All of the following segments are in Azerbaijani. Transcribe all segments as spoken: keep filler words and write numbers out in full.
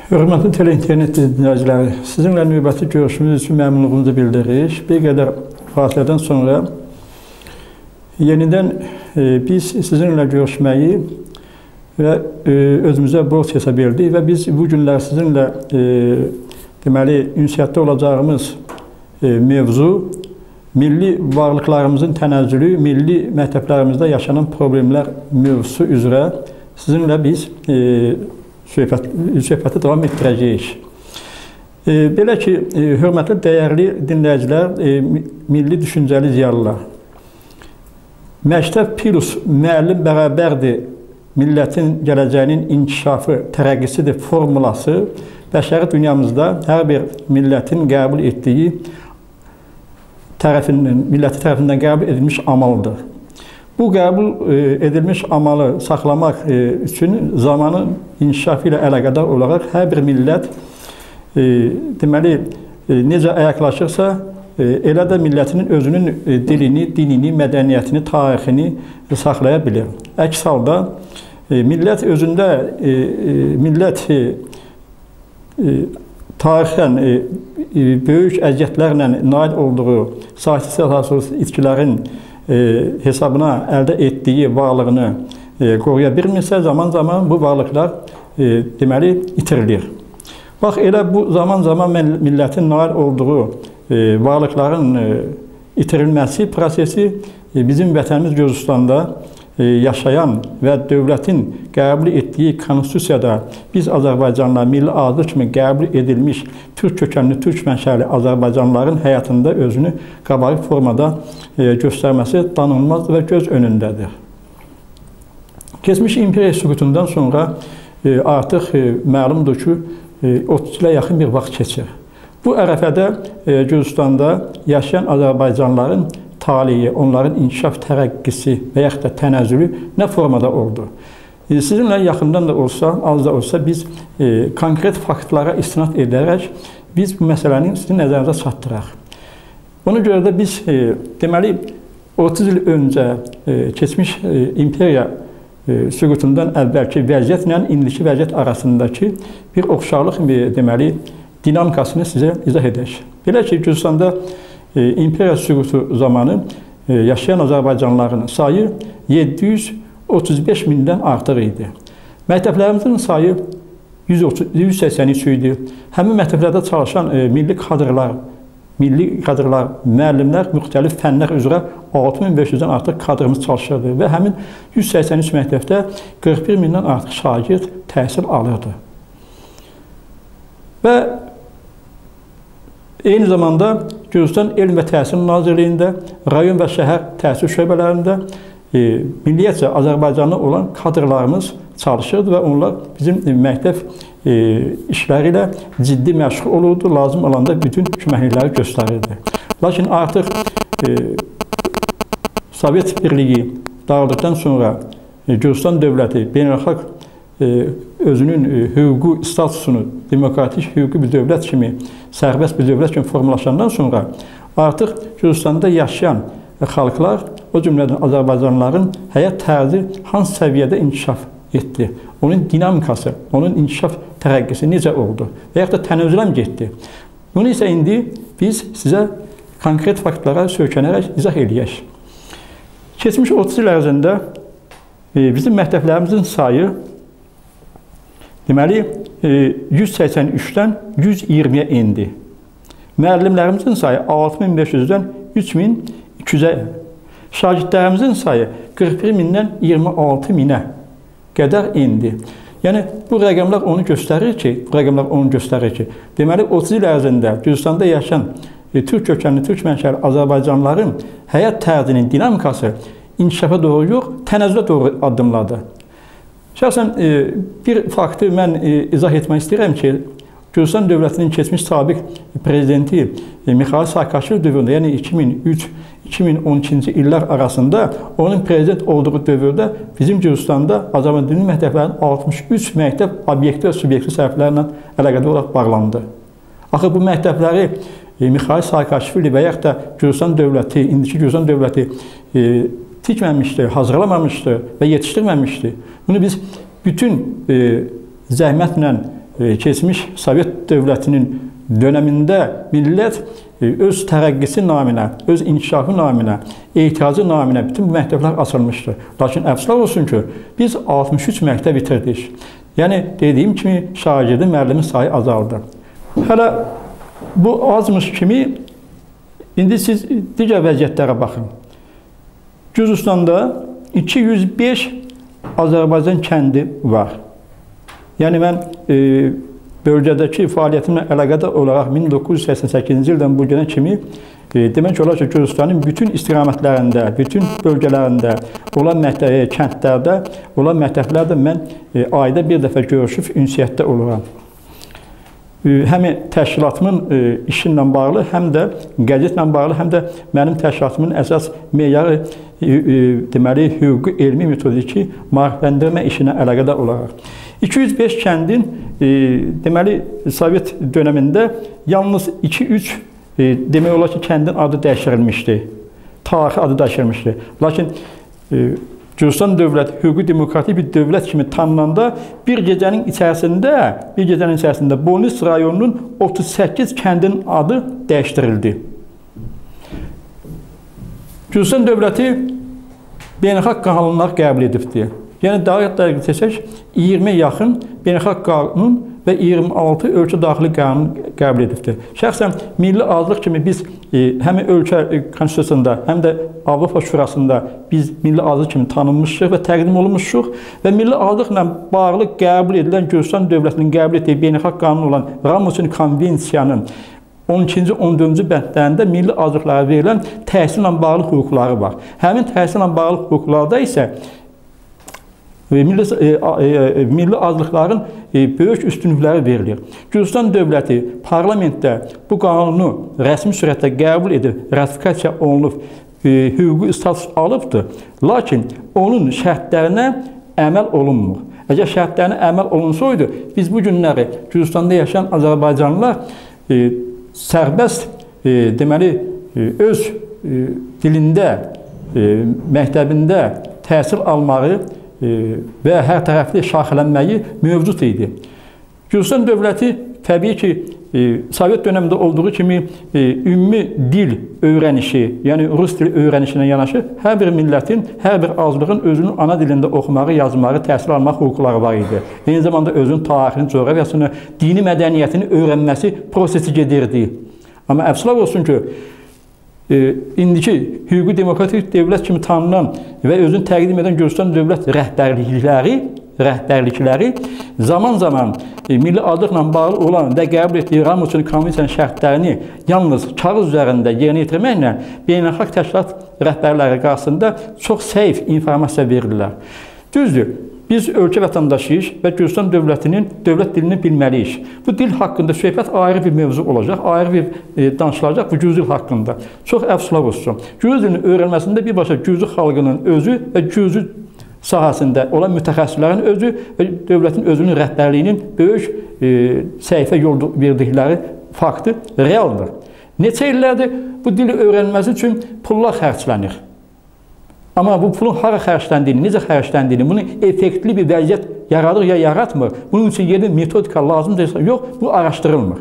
Hörmətli tele-internet dinləyiciləri, sizinlə növbəti görüşümüz üçün məmnunluğumuzu bildiririk. Bir qədər fasilədən sonra yenidən e, biz sizinlə görüşməyi və e, özümüzə borc hesab etdik və biz bu günlər sizinlə e, deməli, ünsiyyətdə olacağımız e, mövzu milli varlıqlarımızın tənəzzülü, milli məktəblərimizdə yaşanan problemlər mövzusu üzrə sizinlə biz e, söhbət, söhbəti davam etdirəcəyik. E, belə ki, e, hörmətli, dəyərli dinləyicilər, e, milli düşüncəli ziyalılar, məktəb plus müəllim bərabərdir, millətin gələcəyinin inkişafı, tərəqqisidir formulası bəşəri dünyamızda hər bir millətin qəbul etdiyi tərəfindən, milləti tərəfindən qəbul edilmiş amaldır. Bu qəbul edilmiş amalı saxlamaq üçün zamanın inkişafı ilə əlaqədar olaraq hər bir millət deməli, necə ayaqlaşırsa, elə də millətinin özünün dilini, dinini, mədəniyyətini, tarixini saxlaya bilir. Əks halda millət özündə, millət tarixən böyük əziyyətlərlə nail olduğu sahib-sahib itkilərin hesabına əldə etdiyi varlığını qoruya bilmirsə, zaman-zaman bu varlıqlar deməli itirilir. Bax, elə bu zaman-zaman millətin nail olduğu varlıqların itirilməsi prosesi bizim vətənimiz Gürcüstanda yaşayan və dövlətin qəbul etdiyi konstitusiyada biz Azərbaycanlılar milli azlıq kimi qəbul edilmiş türk kökənli, türk mənşəli Azərbaycanlıların həyatında özünü qabarıq formada göstərməsi danılmaz və göz önündədir. Keçmiş imperiya süqutundan sonra artıq məlumdur ki, otuz ilə yaxın bir vaxt keçir. Bu ərəfədə Gürcüstanda yaşayan Azərbaycanlıların taliyi, onların inkişaf tərəqqisi və yaxud da tənəzzülü nə formada oldu? Sizinlə yaxından da olsa, az da olsa biz e, konkret faktlara istinad edərək biz bu məsələni sizin nəzərinizə çatdıraq. Ona görə də biz e, deməli otuz il öncə e, keçmiş e, imperiya e, süqutundan əvvəlki vəziyyətlə indiki vəziyyət arasındakı bir oxşarlıq e, deməli dinamikasını sizə izah edək. Belə ki, Gürcüstanda imperiya süqutu zamanı yaşayan Azərbaycanlıların sayı yeddi yüz otuz beş mindən artıq idi. Məktəblərimizin sayı yüz səksən üç idi. Həmin məktəblərdə çalışan milli kadrlar, milli kadrlar, müəllimlər müxtəlif fənlər üzrə altı min beş yüzdən artıq kadrımız çalışırdı və həmin yüz səksən üç məktəbdə qırx bir mindən artıq şagird təhsil alırdı. Və eyni zamanda Gürcüstan Elm və Təhsil Nazirliyində, rayon və şəhər təhsil şöbələrində e, milliyyətcə Azərbaycanlı olan kadrlarımız çalışırdı və onlar bizim məktəb e, işləri ilə ciddi məşğul olurdu, lazım olanda bütün köməklikləri göstərirdi. Lakin artıq e, Sovet Birliyi dağıldıqdan sonra e, Gürcüstan dövləti beynəlxalq e, özünün e, hüquqi statusunu demokratik hüquqi bir dövlət kimi, sərbəst bir dövlət kimi formalaşandan sonra artıq Gürcüstanda yaşayan xalqlar, o cümlədən Azərbaycanlıların həyat tərzi hansı səviyyədə inkişaf etdi? Onun dinamikası, onun inkişaf tərəqqisi necə oldu? Və yaxud da tənəzzülə getdi? Bunu isə indi biz sizə konkret faktlara söykənərək izah edək. Keçmiş otuz il ərzində e, bizim məktəblərimizin sayı deməli, yüz səksən üçdən yüz iyirmiyə indi. Müəllimlərimizin sayı altı min beş yüzdən üç min iki yüzə, şagirdlərimizin sayı qırx bir mindən iyirmi altı minə qədər indi. Yəni, bu rəqəmlər onu göstərir ki, bu rəqəmlər onu göstərir ki, deməli, otuz il ərzində Gürcüstanda yaşayan e, türk kökənli, türk mənşəli Azərbaycanlıların həyat tərzinin dinamikası inkişafa doğru yox, tənəzzülə doğru addımladı. Şəxsən bir faktı mən izah etmək istəyirəm ki, Gürcüstan dövlətinin keçmiş sabiq prezidenti Mixail Saakashvili dövründə, yəni iki min üç iki min on ikinci illər arasında onun prezident olduğu dövrdə bizim Gürcüstanda Azərbaycan dini məktəblərinin altmış üç məktəb obyektiv və subyektiv səhiflərlə əlaqədar olaraq bağlandı. Axı bu məktəbləri Mixail Saakashvili və yaxud da Gürcüstan dövləti, indiki Gürcüstan dövləti tikməmişdi, hazırlamamışdı və yetişdirməmişdi. Bunu biz bütün e, zəhmətlə keçmiş Sovet dövlətinin dönəmində millət öz tərəqqisi naminə, öz inkişafı naminə, ehtiyacı naminə bütün bu məktəblər açılmışdır. Lakin əfsuslar olsun ki, biz altmış üç məktəb bitirdik. Yəni, dediyim kimi, şagirdin, müəllimin sayı azaldı. Hələ bu azmış kimi, indi siz digər vəziyyətlərə baxın. Gürcüstanda iki yüz beş Azərbaycan kəndi var. Yəni, mən e, bölgədəki fəaliyyətimlə əlaqədar olaraq min doqquz yüz səksən səkkizinci ildən bu günə kimi e, demək olar ki, Gürcüstanın bütün istiqamətlərində, bütün bölgələrində olan məktəb, kəndlərdə olan məktəblərdə mən e, ayda bir dəfə görüşüb ünsiyyətdə oluram. E, həm təşkilatımın e, işinlə bağlı, həm də qəzetlə bağlı, həm də mənim təşkilatımın əsas meyarı e, e, deməli, hüquqi, elmi, metodiki maarifləndirmə işinə əlaqədar olaraq. iki yüz beş kəndin e, deməli Sovet dönəmində yalnız iki üç e, demək olar ki, kəndin adı dəyişdirilmişdi. Tarixi adı dəyişdirilmişdi. Lakin e, Gürcüstan dövləti hüquqi demokratik bir dövlət kimi tanınanda bir gecənin içərisində, bir gecənin içərisində Bolnis rayonunun otuz səkkiz kəndin adı dəyişdirildi. Gürcüstan dövləti beynəlxalq qanunlar qəbul edibdir. Yəni, daha dəqiq desək, iyirmiyə yaxın beynəlxalq qanun və iyirmi altı ölkə daxili qanun qəbul edibdir. Şəxsən, milli azlıq kimi biz e, həm ölkə konstitusiyasında, həm də Avropa Şurasında biz milli azlıq kimi tanınmışıq və təqdim olunmuşuq və milli azlıqla bağlı qəbul edilən Gürcüstan dövlətinin qəbul etdiyi beynəlxalq qanun olan Ramosun konvensiyanın on ikinci on dördüncü bəndlərində milli azlıqlara verilən təhsillə bağlı hüquqları var. Həmin təhsillə bağlı hüquqlarda isə Milli, e, e, milli azlıqların e, böyük üstünlükləri verilir. Gürcüstan dövləti parlamentdə bu qanunu rəsmi sürətdə qəbul edib, ratifikasiya olunub, e, hüquqi status alıbdır. Lakin onun şərtlərinə əməl olunmur. Əgər şərtlərinə əməl olunsaydı, biz bu günləri Gürcüstanda yaşayan Azərbaycanlılar e, sərbəst, e, deməli, e, öz e, dilində, e, məktəbində təhsil almağı və hər tərəfli şaxələnməyi mövcud idi. Gürcüstan dövləti təbii ki, Sovet dönəmində olduğu kimi ümumi dil öyrənişi, yəni rus dili öyrənişinə yanaşı hər bir millətin, hər bir azlığın özünün ana dilində oxumağı, yazmağı, təhsil almaq hüquqları var idi. Eyni zamanda özünün tarixini, coğrafiyasını, dini mədəniyyətini öyrənməsi prosesi gedirdi. Amma əfsuslar olsun ki, E, indiki hüquqi demokratik dövlət kimi tanınan və özünü təqdim edən Gürcüstan dövlət rəhbərlikləri, rəhbərlikləri zaman-zaman e, milli azlıqla bağlı olan və qəbul etdiyi Ramosun konvensiyanın şərtlərini yalnız kağız üzərində yerinə yetirməklə beynəlxalq təşkilat rəhbərləri qarşısında çox zəif informasiya verirlər. Düzdür, biz ölkə vətəndaşıyıq və Gürcüstan dövlətinin dövlət dilini bilməliyik. Bu dil haqqında söhbət ayrı bir mövzu olacaq, ayrı bir e, danışılacaq bu Gürcü dil haqqında. Çox əfsuslar olsun. Gürcü dilinin öyrənməsində birbaşa Gürcü xalqının özü və Gürcü sahəsində olan mütəxəssislərin özü və dövlətin özünün rəhbərliyinin böyük e, səhifə yol verdikləri faktı realdır. Neçə illərdir bu dili öyrənməsi üçün pullar xərclənir. Amma bu pulun hara xərcləndiyini, necə xərcləndiyini, bunun effektli bir vəziyyət yaradır ya yaratmır. Bunun üçün yeni metodika lazımdırsa, yox, bu araşdırılmır.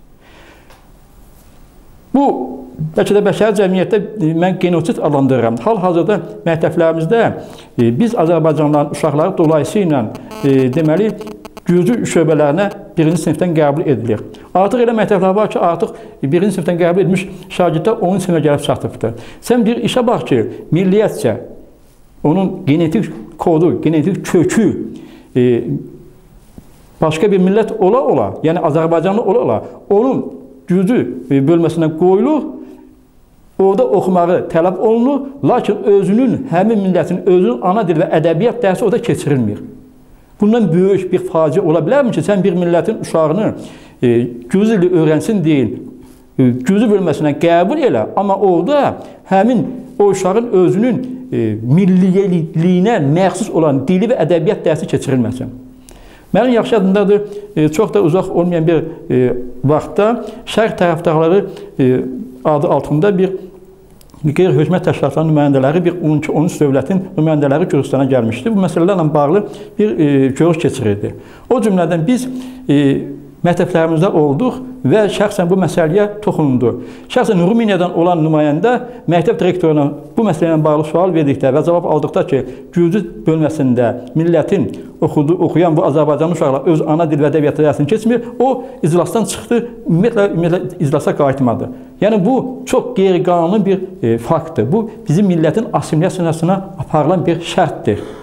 Bu, bəlkə də bəşər cəmiyyətdə mən genosid adlandırıram. Hal-hazırda məktəblərimizdə e, biz Azərbaycanlıların uşaqları dolayısıyla e, deməli, Gürcü şöbələrinə birinci sinifdən qəbul edilir. Artıq elə məktəblər var ki, artıq birinci sinifdən qəbul edilmiş şagirdlər onuncu sinifə gəlib çatıbdır. Sən bir işə bax ki, milliyyətcə, onun genetik kodu, genetik kökü e, başqa bir millət ola-ola, yəni Azərbaycanlı ola-ola, onun Gürcü bölməsinə qoyulur, orada oxumağı tələb olunur, lakin özünün, həmin millətin, özünün ana dil və ədəbiyyat dərsi orada keçirilmir. Bundan böyük bir faciə ola bilərmi ki, sən bir millətin uşağını e, Gürcü dili öyrənsin deyin, e, Gürcü bölməsinə qəbul elə, amma orada həmin o uşağın özünün e, milliyəliyinə məxsus olan dili və ədəbiyyat dərsi keçirilməsin. Mənim yaxşı yadımdadır, e, çox da uzaq olmayan bir e, vaxtda şərq tərəfdarları e, adı altında bir qeyri-hökumət təşkilatlarının nümayəndələri, bir on iki on üç dövlətin nümayəndələri Gürcüstana gəlmişdi. Bu məsələlərlə bağlı bir e, görüş keçirirdi. O cümlədən biz e, məktəblərimizdə olduq və şəxsən bu məsələyə toxundu. Şəxsən Rumıniyadan olan nümayəndə məktəb direktoruna bu məsələ ilə bağlı sual verdikdə və cavab aldıqda ki, Gürcü bölməsində millətin oxudu, oxuyan bu Azərbaycanlı uşaqlar öz ana dil və ədəbiyyat dərəsini keçmir, o iclasdan çıxdı, ümumiyyətlə, ümumiyyətlə iclasa qayıtmadı. Yəni bu çox qeyri-qanuni bir e, faktdır. Bu bizim millətin assimilyasiyasına aparılan bir şərtdir.